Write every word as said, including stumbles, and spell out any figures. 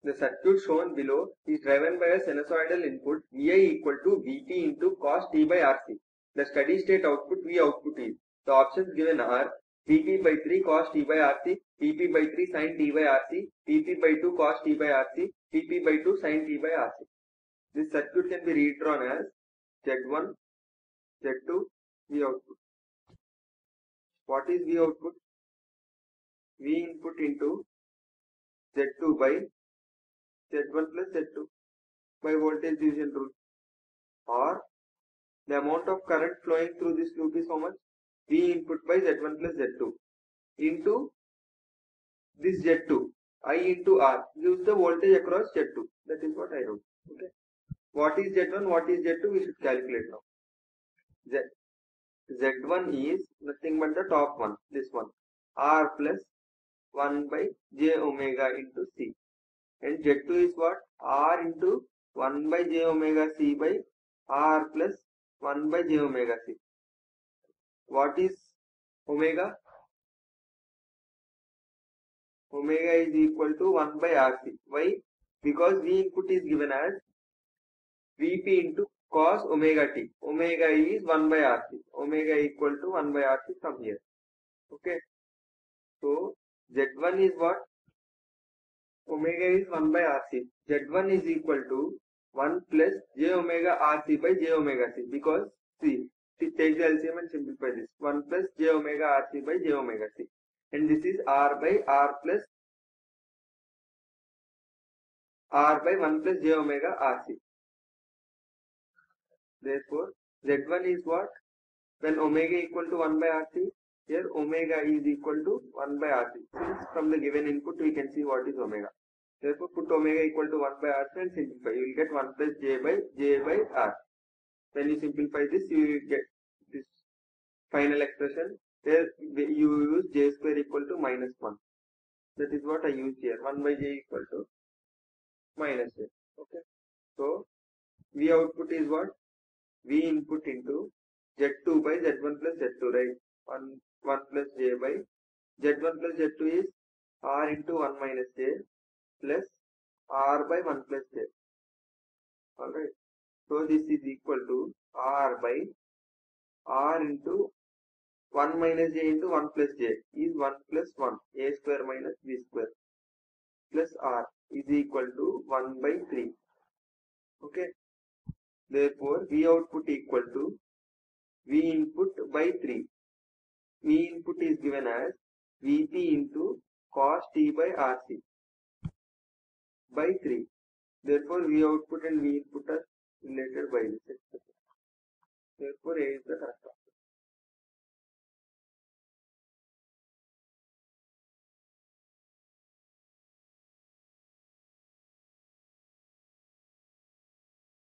The circuit shown below is driven by a sinusoidal input Vi equal to Vp into cos t by Rc. The steady state output V output is, the options given are Vp by three cos t by Rc, Vp by three sin t by Rc, Vp by two cos t by Rc, Vp by two sin t by Rc. This circuit can be redrawn as Z one, Z two, V output. What is V output? V input into Z two by Z one plus Z two by voltage division rule, or the amount of current flowing through this loop is how much? V input by Z one plus Z two into this Z two, I into R gives the voltage across Z two. That is what I wrote. Okay. What is Z one? What is Z two? We should calculate now. Z Z one is nothing but the top one, this one, R plus one by j omega into C. And Z two is what? R into one by j omega C by R plus one by j omega C. What is omega? Omega is equal to one by R C. Why? Because V input is given as Vp into cos omega t. Omega is one by R C. Omega equal to one by R C from here. Okay. So Z one is what? Omega is one by R C. Z one is equal to one plus j omega R C by j omega C. Because see, take the L C M and simplify this. one plus j omega R C by j omega C. And this is R by R plus R by one plus j omega R C. Therefore, Z one is what? When omega equal to one by R C, here omega is equal to one by R C. Since from the given input we can see what is omega. Therefore, put omega equal to one by R C and simplify. You will get one plus j by j by R. When you simplify this, you will get this final expression. Here you use j square equal to minus one. That is what I used here. one by j equal to minus j. Okay. So, V output is what? V input into Z two by Z one plus Z two, right? one, one plus j by Z one plus Z two is R into one minus j plus R by one plus j. Alright. So, this is equal to R by R into one minus j into one plus j is one plus one, a square minus b square plus R is equal to one by three. Okay. Therefore, V output equal to V input by three. V input is given as Vp into cos t by Rc by three. Therefore, V output and V input are related by this expression. Therefore, A is the correct answer.